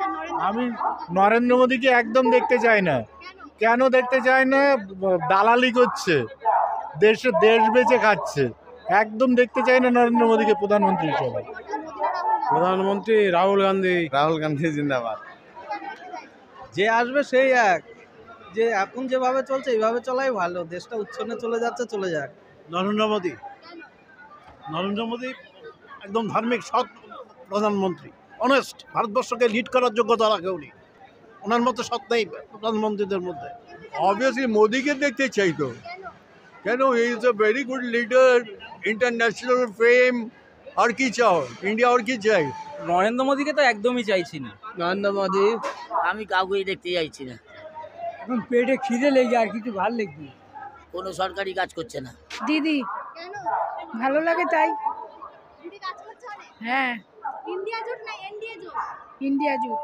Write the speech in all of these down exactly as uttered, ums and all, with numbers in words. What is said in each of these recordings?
আমি নরেন্দ্র মোদীকে একদম দেখতে চাই না। কেন দেখতে চাই না? দালালি করছে, দেশে দেশ বেচে খাচ্ছে। একদম দেখতে চাই না নরেন্দ্র মোদীকে প্রধানমন্ত্রী হিসেবে। প্রধানমন্ত্রী রাহুল গান্ধী। রাহুল গান্ধী জিন্দাবাদ। যে আসবে সেই এক, যে এখন যেভাবে চলছে এইভাবে চলাই ভালো, দেশটা উচ্ছন্নে চলে যাচ্ছে, চলে যাক। নরেন্দ্র মোদী নরেন্দ্র মোদী একদম ধার্মিক সৎ প্রধানমন্ত্রী, অনেস্ট, ভারতবর্ষকে লিড করার যোগ্যতা রাখে উনি। ওনার মতো সৎ নেই প্রধানমন্ত্রীদের মধ্যে। অবভিয়াসলি মোদিকে দেখতে চাই তো। কেন? He is a very good leader, international fame. আর কি চাও? ইন্ডিয়া আর কি চাই? নরেন্দ্র মোদীকে তো একদমই চাইছি না। নরেন্দ্র মোদী আমি কাউকেই দেখতে চাইছি না। এখন পেটে খিদে লেগে আর কিছু ভালো লাগবে। কোনো সরকারি কাজ করছে না। দিদি ভালো লাগে তাই। দিদি কাজ করছে অনেক। হ্যাঁ, ইন্ডিয়া জোট না এনডিএ জোট? ইন্ডিয়া জুট।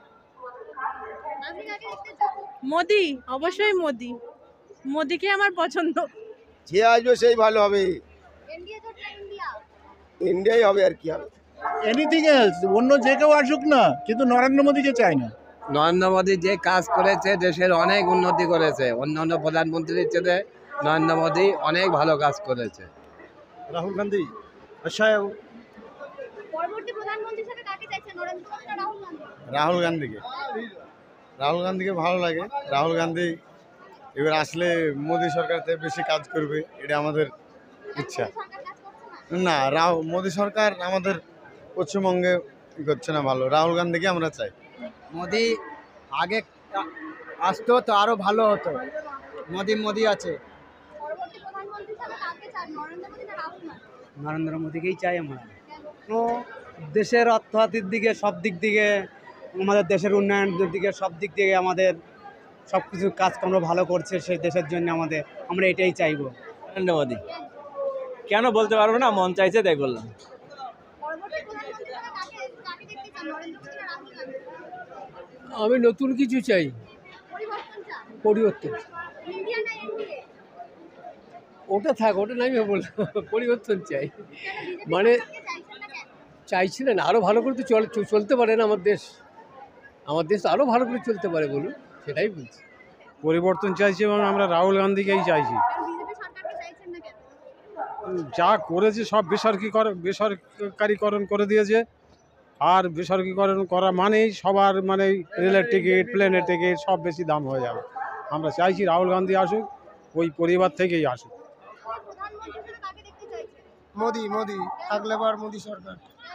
আপনি কাকে দেখতে চান? মোদি, অবশ্যই মোদি। মোদিকে আমার পছন্দ। যে আসবে সেই ভালো হবে। এনডিএ জোট না ইন্ডিয়া? ইন্ডিয়াই হবে, আর কি হবে। এনিথিং এলস, অন্য যে কেউ আসুক না, কিন্তু নরেন্দ্র মোদীকে চাই না। নরেন্দ্র মোদী যে কাজ করেছে, দেশের অনেক উন্নতি করেছে। অন্য অন্য প্রধানমন্ত্রীর চেয়ে নরেন্দ্র মোদী অনেক ভালো কাজ করেছে। রাহুল গান্ধী আচ্ছা। পরবর্তী প্রধানমন্ত্রী হিসেবে কাকে চাইছেন, নরেন্দ্র মোদী না রাহুল গান্ধী? রাহুল গান্ধীকে রাহুল গান্ধীকে ভালো লাগে। রাহুল গান্ধী এবার আসলে মোদী সরকার থেকে বেশি কাজ করবে, এটা আমাদের ইচ্ছা। সরকার কাজ করছে না? না, রাহু মোদী সরকার আমাদের পশ্চিমবঙ্গে ই করছে না ভালো। রাহুল গান্ধীকে আমরা চাই। মোদী আগে আসতো তো আরো ভালো হতো। মোদী মোদী আছে। পরবর্তী প্রধানমন্ত্রী হিসেবে কাকে চান, নরেন্দ্র মোদী না রাহুল গান্ধী? নরেন্দ্র মোদীকেই চাই আমরা। তো দেশের অর্থনীতির দিকে, সব দিক দিকে, আমাদের দেশের উন্নয়নের দিকে, সব দিক থেকে আমাদের সব কিছু কাজকর্ম ভালো করছে সেই দেশের জন্য। আমাদের আমরা এটাই চাইবো। নরেন্দ্র মোদী কেন বলতে পারবো না, মন চাইছে তাই বললাম। পরবর্তী প্রধানমন্ত্রী হিসেবে কাকে কাকে দেখতে চান, নরেন্দ্র মোদী না রাহুল গান্ধী? আমি নতুন কিছু চাই, পরিবর্তন চান? পরিবর্তন। ইন্ডিয়া না এনডিএ? ওটা থাক, ওটা নাই বললাম, পরিবর্তন চাই। মানে চাইছি না, আরও ভালো করে তো চল চলতে পারে না আমার দেশ। আমার দেশ আরও ভালো করে চলতে পারে বলুন, সেটাই বলছি। পরিবর্তন চাইছি এবং আমরা রাহুল গান্ধীকেই চাইছি। বিজেপি সরকারকে চাইছেন না কেন? যা করেছে সব বেসরকারি বেসরকারিকরণ করে দিয়েছে। আর বেসরকারিকরণ করা মানেই সবার মানে রেলের টিকিট, প্লেনের টিকিট সব বেশি দাম হয়ে যাবে। আমরা চাইছি রাহুল গান্ধী আসুক, ওই পরিবার থেকেই আসুক। প্রধানমন্ত্রী হিসেবে কাকে দেখতে চাইছেন? মোদি মোদি থাকলে বার মোদি সরকার।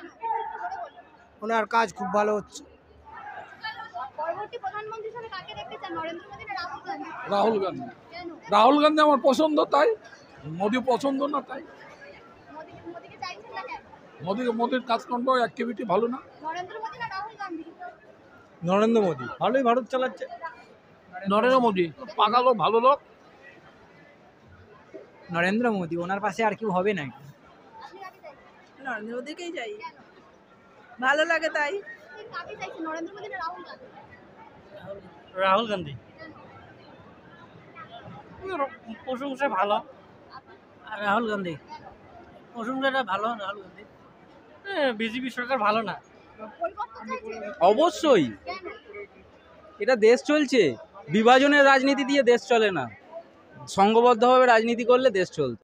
ওনার কাজ খুব ভালো হচ্ছে। পরবর্তী প্রধানমন্ত্রী হিসেবে কাকে দেখতে চান, নরেন্দ্র মোদী না রাহুল গান্ধী? রাহুল গান্ধী। কেন? রাহুল গান্ধী আমার পছন্দ, তাই। মোদি পছন্দ না, তাই। মোদীকে মোদীকে চাইছেন না কেন? মোদি মোদির কাজকর্ম অ্যাক্টিভিটি ভালো না। নরেন্দ্র মোদী না রাহুল গান্ধী? নরেন্দ্র মোদী ভালোই ভারত চালাচ্ছে। নরেন্দ্র মোদি পাকা লোক, ভালো লোক। নরেন্দ্র মোদী, ওনার পাশে আর কেউ হবে না। আপনি কাকে চাইছেন? নরেন্দ্র মোদীকেই চাই, কেন? ভালো লাগে তাই। আপনি কাকে চাইছেন, নরেন্দ্র মোদী না রাহুল গান্ধী? রাহুল গান্ধী প্রশংসা ভালো। আর রাহুল গান্ধী প্রশংসাটা ভালো। রাহুল গান্ধী বিজেপি সরকার ভালো না। পরিবর্তন চাইছেন? অবশ্যই, কেন? এটা দেশ চলছে, বিভাজনের রাজনীতি দিয়ে দেশ চলে না। সংঘবদ্ধভাবে রাজনীতি করলে দেশ চলছে।